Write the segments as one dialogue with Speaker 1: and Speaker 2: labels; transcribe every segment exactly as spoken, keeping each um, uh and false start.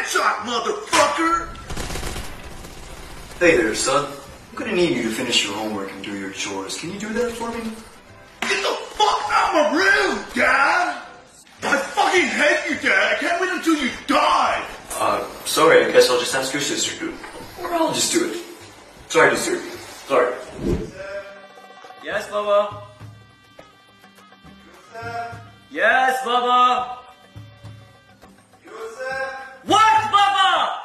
Speaker 1: Headshot, motherfucker!
Speaker 2: Hey there, son. I'm gonna need you to finish your homework and do your chores. Can you do that for me?
Speaker 1: Get the fuck out of my room, Dad! I fucking hate you, Dad! I can't wait until you die!
Speaker 2: Uh, sorry, I guess I'll just ask your sister to do it. Or I'll just do it. Sorry to disturb you. Sorry.
Speaker 3: Yes, Baba. Yes, Baba. What, Baba?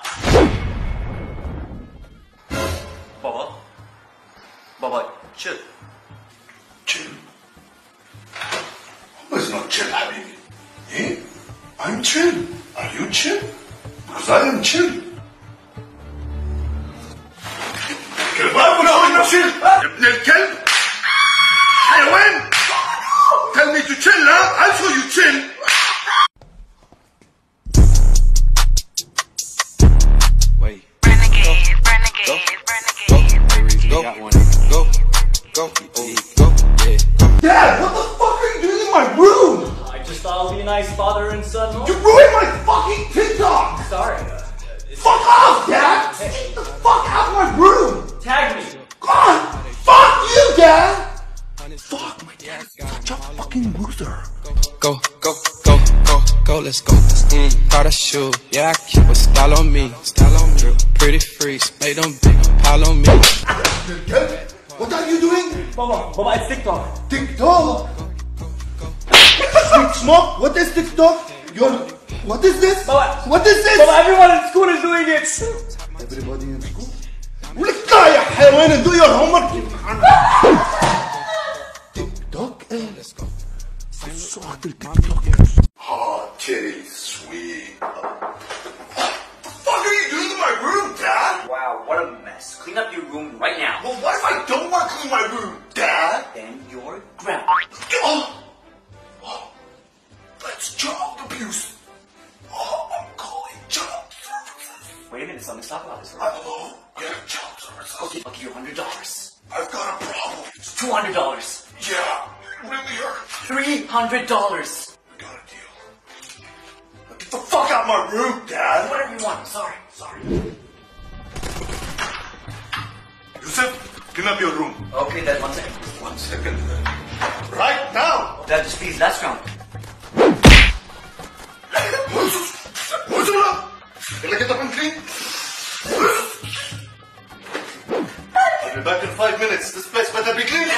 Speaker 3: Baba. Baba, chill.
Speaker 1: Chill? It's not chill, Habibi. Eh? I'm chill. Are you chill? Because I am chill. كلب أنا chill. ابن الكلب. حيوان. Tell me to chill, huh? I'll show you chill.
Speaker 4: Wait.
Speaker 5: Renegade, renegade, renegade,
Speaker 4: Go.
Speaker 5: renegade.
Speaker 4: Go. Go. Go. Go. Yeah. Go.
Speaker 1: Dad, what the fuck are you doing in my room?
Speaker 3: I just thought I'll be a nice father and son.
Speaker 1: You ruined my fucking TikTok!
Speaker 3: Sorry. Uh,
Speaker 1: Fuck off, Dad! Get the fuck out of my room!
Speaker 3: Tag me.
Speaker 1: God! Fuck you, Dad! Fuck, my dad's such a fucking loser.
Speaker 4: Go. Go. Go. Go. Go. Let's go. Mm. Proud of shoe. Yeah, I keep a style on me. Style on me. Pretty freaks. Make them big. Pile on me.
Speaker 1: What are you doing?
Speaker 3: Baba, Baba, it's TikTok.
Speaker 1: TikTok? Sweet smoke? What is TikTok? You're... What is this?
Speaker 3: Baba.
Speaker 1: What is this?
Speaker 3: Baba, everyone in school is doing it.
Speaker 1: Everybody in school? ولك لا يا حيوان, do your homework. TikTok? Let's go. صوت التيك توك. Hot titty, sweet. What the fuck are you doing in my room, Dad?
Speaker 3: Wow, what a mess. Clean up your room right now.
Speaker 1: Well, what if I don't want to clean my room, Dad?
Speaker 3: Then you're grounded.
Speaker 1: Oh, oh, that's child abuse. Oh, I'm calling child services.
Speaker 3: Wait a minute, son. Let's talk about this.
Speaker 1: I don't know. Yeah, child services.
Speaker 3: Okay, I'll give you one hundred dollars.
Speaker 1: I've got a problem.
Speaker 3: two hundred dollars.
Speaker 1: Yeah, it really hurts.
Speaker 3: three hundred dollars.
Speaker 1: We got a deal. Now get the fuck out of my room, Dad.
Speaker 3: Whatever you want. I'm sorry. Sorry.
Speaker 1: Yusuf, clean up your room.
Speaker 3: Okay, Dad, one second.
Speaker 1: One second. Right now.
Speaker 3: Dad, just please, last round.
Speaker 1: What's up? Can I get up and clean? I'll be back in five minutes. This place better be clean.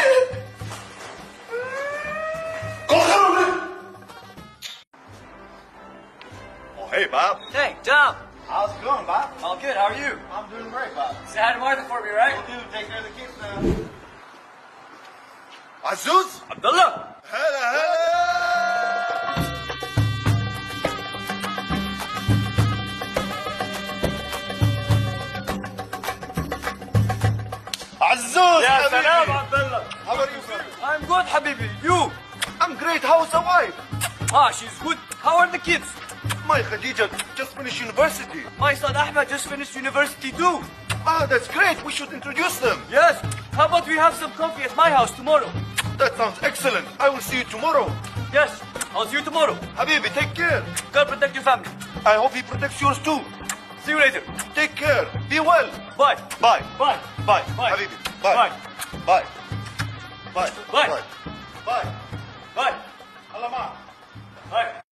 Speaker 1: Go on. Oh, hey, Bob.
Speaker 3: Hey, Tom.
Speaker 6: How's it going, Bob?
Speaker 3: All good. How are you?
Speaker 6: I'm doing great, Bob.
Speaker 3: Say hi to Martha for me, right?
Speaker 6: Will do. Take care of the kids now.
Speaker 1: Azuz.
Speaker 3: Abdullah.
Speaker 1: Hella, hella. Azuz.
Speaker 3: Ya
Speaker 1: Habibi.
Speaker 3: salam, Abdullah.
Speaker 1: How are you, brother?
Speaker 3: I'm good, Habibi. You?
Speaker 1: I'm great. How's the wife?
Speaker 3: Ah, she's good. How are the kids?
Speaker 1: My Khadija just finished university.
Speaker 3: My son Ahmed just finished university too.
Speaker 1: Ah, that's great. We should introduce them.
Speaker 3: Yes. How about we have some coffee at my house tomorrow?
Speaker 1: That sounds excellent. I will see you tomorrow.
Speaker 3: Yes. I'll see you tomorrow.
Speaker 1: Habibi, take care.
Speaker 3: God protect your family.
Speaker 1: I hope he protects yours too.
Speaker 3: See you later.
Speaker 1: Take care. Be well.
Speaker 3: Bye.
Speaker 1: Bye.
Speaker 3: Bye.
Speaker 1: Bye.
Speaker 3: Bye.
Speaker 1: Habibi. Bye.
Speaker 3: Bye.
Speaker 1: Bye. Bye.
Speaker 3: Bye.
Speaker 1: Bye. Bye.
Speaker 3: Bye.
Speaker 1: Allah ma'ak.
Speaker 3: Bye.